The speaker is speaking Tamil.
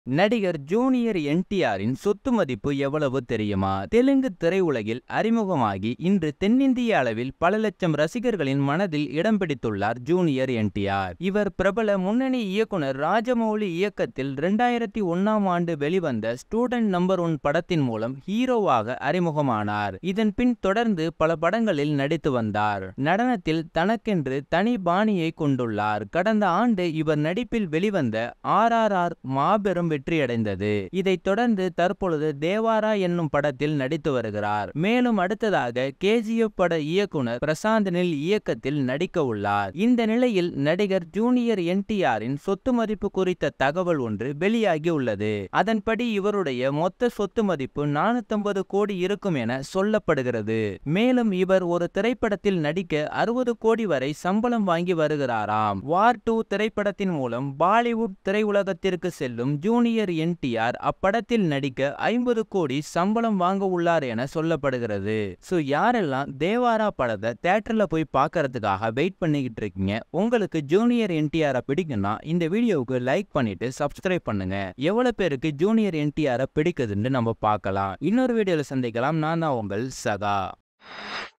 நடிகர் ஜூனியர் என்டிஆரின் சொத்து மதிப்பு எவ்வளவு தெரியுமா? தெலுங்கு திரையுலகில் அறிமுகமாகி இன்று தென்னிந்திய அளவில் பல லட்சம் ரசிகர்களின் மனதில் இடம் பிடித்துள்ளார் ஜூனியர் என்டிஆர். இவர் பிரபல முன்னணி இயக்குனர் ராஜமௌலி இயக்கத்தில் 2001ஆம் ஆண்டு வெளிவந்த ஸ்டூடண்ட் நம்பர் 1 படத்தின் மூலம் ஹீரோவாக அறிமுகமானார். இதன் பின் தொடர்ந்து பல படங்களில் நடித்து வந்தார். நடனத்தில் தனக்கென்று தனி பாணியை கொண்டுள்ளார். கடந்த ஆண்டு இவர் நடிப்பில் வெளிவந்த RRR மாபெரும் வெற்றியடைந்தது. இதைத் தொடர்ந்து தற்பொழுது தேவாரா என்னும் படத்தில் நடித்து வருகிறார். மேலும் அடுத்ததாக KGF பட இயக்குனர் பிரசாந்த் நில் இயக்கத்தில் நடிக்க உள்ளார். இந்த நிலையில் நடிகர் ஜூனியர் என்டிஆரின் சொத்து மதிப்பு குறித்த தகவல் ஒன்று வெளியாகி உள்ளது. அதன்படி இவருடைய மொத்த சொத்து மதிப்பு 450 கோடி இருக்கும் என சொல்லப்படுகிறது. மேலும் இவர் ஒரு திரைப்படத்தில் நடிக்க 60 கோடி வரை சம்பளம் வாங்கி வருகிறாராம். வார் 2 திரைப்படத்தின் மூலம் பாலிவுட் திரையுலகத்திற்கு செல்லும் ஜூனியர் என்டிஆர் அப்படத்தில் நடிக்க 50 கோடி சம்பளம் வாங்க உள்ளார் என சொல்லப்படுகிறது. சோ யாரெல்லாம் தேவாரா படத்தை தியேட்டர்ல போய் பார்க்கறதுக்காக வெயிட் பண்ணிக்கிட்டு இருக்கீங்க, உங்களுக்கு ஜூனியர் என்டிஆரை பிடிக்கும்னா இந்த வீடியோவுக்கு லைக் பண்ணிட்டு சப்ஸ்கிரைப் பண்ணுங்க. எவ்வளவு பேருக்கு ஜூனியர் என்டிஆரை பிடிக்குதுன்னு நம்ம பார்க்கலாம். இன்னொரு வீடியோல சந்திக்கலாம். நான் தான் உங்கள் சகா.